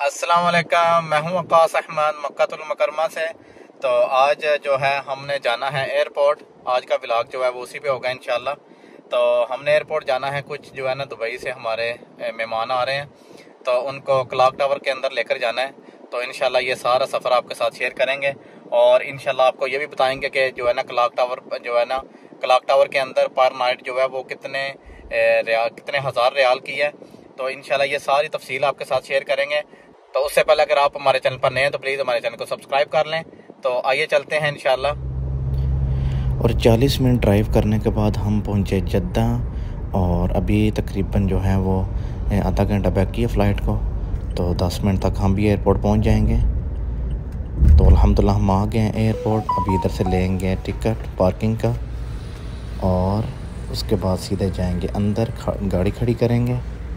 अस्सलाम वालेकुम, मैं हूं वक़ास अहमद मक्कातुल मुकरमा से। तो आज जो है हमने जाना है एयरपोर्ट। आज का व्लॉग जो है वो उसी पे होगा इंशाल्लाह। तो हमने एयरपोर्ट जाना है, कुछ जो है ना दुबई से हमारे मेहमान आ रहे हैं, तो उनको क्लॉक टावर के अंदर लेकर जाना है। तो इंशाल्लाह ये सारा सफ़र आपके साथ शेयर करेंगे और इंशाल्लाह आपको ये भी बताएंगे कि जो है ना क्लॉक टावर के अंदर पर नाइट जो है वो कितने हज़ार रियाल की है। तो इंशाल्लाह ये सारी तफसील आपके साथ शेयर करेंगे। तो उससे पहले अगर आप हमारे चैनल पर नए हैं तो प्लीज़ हमारे चैनल को सब्सक्राइब कर लें। तो आइए चलते हैं इंशाल्लाह। और 40 मिनट ड्राइव करने के बाद हम पहुंचे जद्दा और अभी तकरीबन जो है वो आधा घंटा बाकी है फ़्लाइट को। तो 10 मिनट तक हम भी एयरपोर्ट पहुंच जाएंगे। तो अल्हम्दुलिल्लाह हम आ गए हैं एयरपोर्ट। अभी इधर से लेंगे टिकट पार्किंग का और उसके बाद सीधे जाएंगे अंदर, गाड़ी खड़ी करेंगे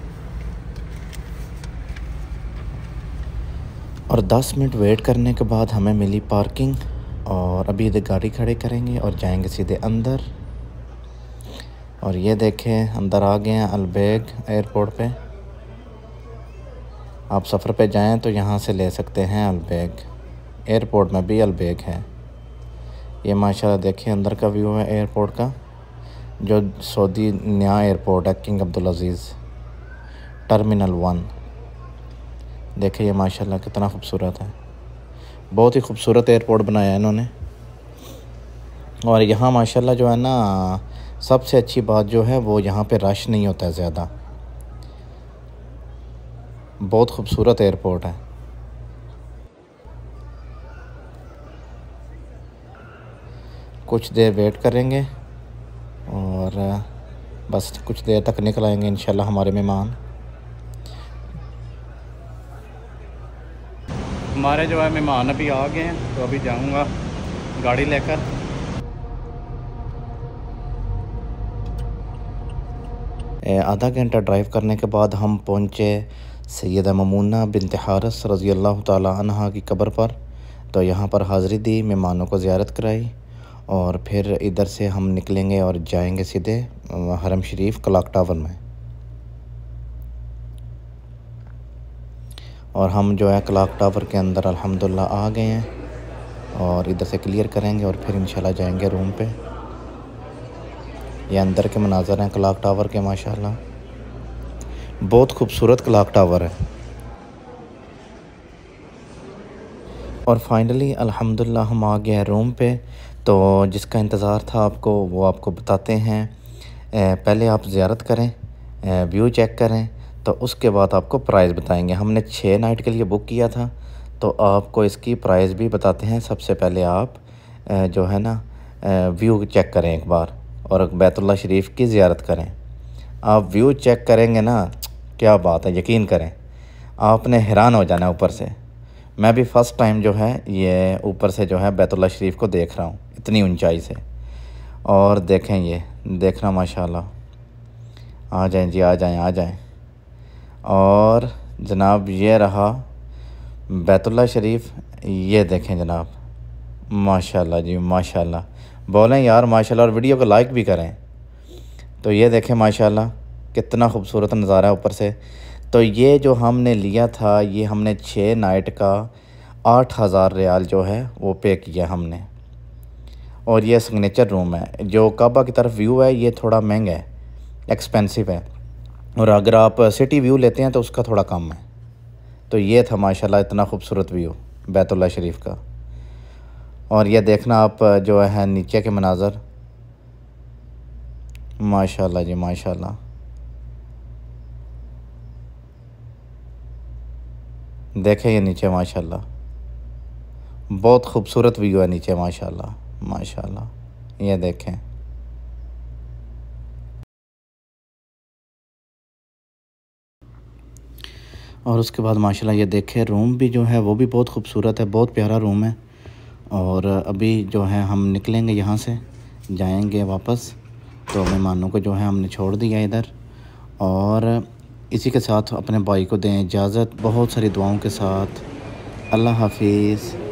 और 10 मिनट वेट करने के बाद हमें मिली पार्किंग। और अभी इधर गाड़ी खड़ी करेंगे और जाएंगे सीधे अंदर। और ये देखें अंदर आ गए हैं अलबेग एयरपोर्ट पे। आप सफ़र पे जाएं तो यहाँ से ले सकते हैं अलबेग। एयरपोर्ट में भी अलबेग है। ये माशाल्लाह देखिए अंदर का व्यू है एयरपोर्ट का, जो सऊदी नया एयरपोर्ट है किंग अब्दुल अज़ीज़ टर्मिनल 1। देखिए ये माशाल्लाह कितना खूबसूरत है। बहुत ही खूबसूरत एयरपोर्ट बनाया है इन्होंने। और यहाँ माशाल्लाह जो है ना सबसे अच्छी बात जो है वो यहाँ पे रश नहीं होता है ज़्यादा। बहुत खूबसूरत एयरपोर्ट है। कुछ देर वेट करेंगे और बस कुछ देर तक निकल आएंगे इंशाल्लाह हमारे मेहमान। हमारे जो है मेहमान अभी आ गए हैं, तो अभी जाऊंगा गाड़ी लेकर। आधा घंटा ड्राइव करने के बाद हम पहुँचे सैयदा ममूना बिन्त हारिस रज़ी अल्लाह ताला अन्हा की कब्र पर। तो यहाँ पर हाज़री दी, मेहमानों को ज़ियारत कराई और फिर इधर से हम निकलेंगे और जाएंगे सीधे हरम शरीफ क्लॉक टावर में। और हम जो है क्लॉक टावर के अंदर अल्हम्दुलिल्लाह आ गए हैं और इधर से क्लियर करेंगे और फिर इंशाल्लाह जाएंगे रूम पे। ये अंदर के मनाज़र हैं क्लॉक टावर के, माशाल्लाह बहुत खूबसूरत क्लॉक टावर है। और फाइनली अल्हम्दुलिल्लाह हम आ गए हैं रूम पे। तो जिसका इंतज़ार था आपको वो आपको बताते हैं। पहले आप ज़ियारत करें, व्यू चेक करें, तो उसके बाद आपको प्राइस बताएंगे। हमने 6 नाइट के लिए बुक किया था, तो आपको इसकी प्राइस भी बताते हैं। सबसे पहले आप जो है ना व्यू चेक करें एक बार और बैतुल्लाह शरीफ की ज़ियारत करें। आप व्यू चेक करेंगे ना, क्या बात है, यकीन करें आपने हैरान हो जाना ऊपर से। मैं भी फ़र्स्ट टाइम जो है ये ऊपर से जो है बैतुल्लाह शरीफ को देख रहा हूँ इतनी ऊंचाई से। और देखें, ये देखना माशाल्लाह। आ जाएं जी, आ जाएं, आ जाएं। और जनाब ये रहा बैतुल्लाह शरीफ। ये देखें जनाब, माशाल्लाह जी माशाल्लाह। बोलें यार माशाल्लाह और वीडियो को लाइक भी करें। तो ये देखें माशाल्लाह कितना खूबसूरत नज़ारा है ऊपर से। तो ये जो हमने लिया था, ये हमने 6 नाइट का 8,000 रियाल जो है वो पे किया हमने। और ये सिग्नेचर रूम है। जो काबा की तरफ व्यू है ये थोड़ा महंगा है, एक्सपेंसिव है। और अगर आप सिटी व्यू लेते हैं तो उसका थोड़ा कम है। तो ये था माशाल्लाह इतना खूबसूरत व्यू बैतुल्लाह शरीफ का। और ये देखना आप जो है नीचे के मनाज़र, माशाल्लाह जी माशाल्लाह। देखें ये नीचे माशाल्लाह बहुत खूबसूरत व्यू है नीचे, माशाल्लाह माशाल्लाह। ये देखें। और उसके बाद माशाल्लाह ये देखें रूम भी जो है वो भी बहुत खूबसूरत है, बहुत प्यारा रूम है। और अभी जो है हम निकलेंगे यहाँ से, जाएंगे वापस। तो मेहमानों को जो है हमने छोड़ दिया इधर। और इसी के साथ अपने भाई को दें इजाज़त, बहुत सारी दुआओं के साथ। अल्लाह हाफिज़।